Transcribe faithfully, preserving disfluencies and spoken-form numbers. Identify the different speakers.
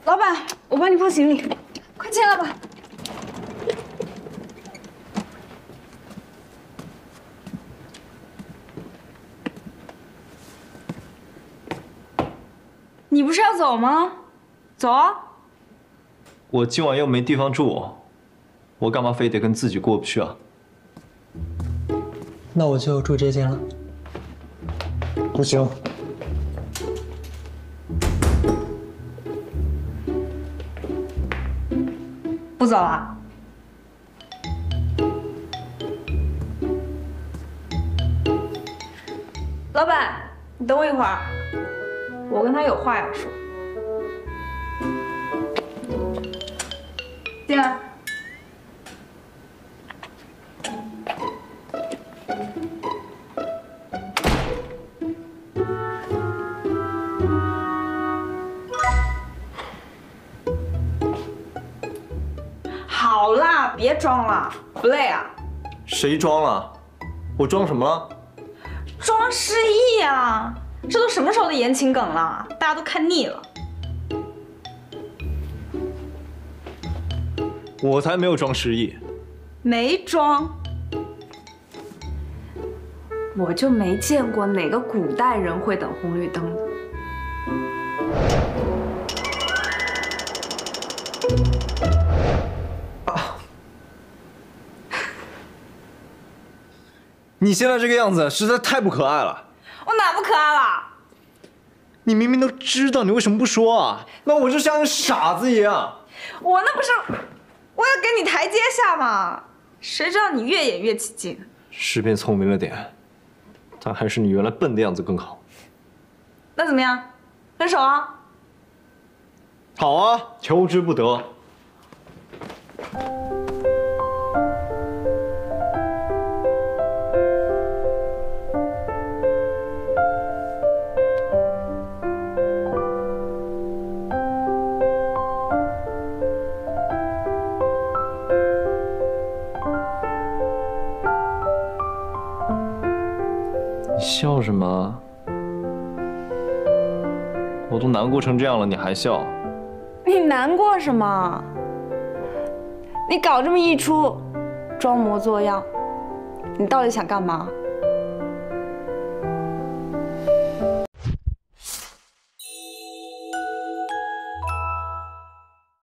Speaker 1: 老板，我帮你放行李，快进来吧。你不是要走吗？走啊！
Speaker 2: 我今晚又没地方住，我干嘛非得跟自己过不去啊？
Speaker 3: 那我就住这间了。
Speaker 2: 不行。
Speaker 1: 不走了。老板，你等我一会儿，我跟他有话要说。进来。好啦，别装了，不累啊？
Speaker 2: 谁装了？我装什么了？
Speaker 1: 装失忆啊！这都什么时候的言情梗了？大家都看腻了。
Speaker 2: 我才没有装失忆。
Speaker 1: 没装。我就没见过哪个古代人会等红绿灯的。
Speaker 2: 你现在这个样子实在太不可爱了。
Speaker 1: 我哪不可爱了？
Speaker 2: 你明明都知道，你为什么不说啊？那我就像个傻子一样。
Speaker 1: 我那不是我要给你台阶下吗？谁知道你越演越起劲。
Speaker 2: 是变聪明了点，但还是你原来笨的样子更好。
Speaker 1: 那怎么样？分手啊？
Speaker 2: 好啊，求之不得。 笑什么？我都难过成这样了，你还笑？
Speaker 1: 你难过什么？你搞这么一出，装模作样，你到底想干嘛？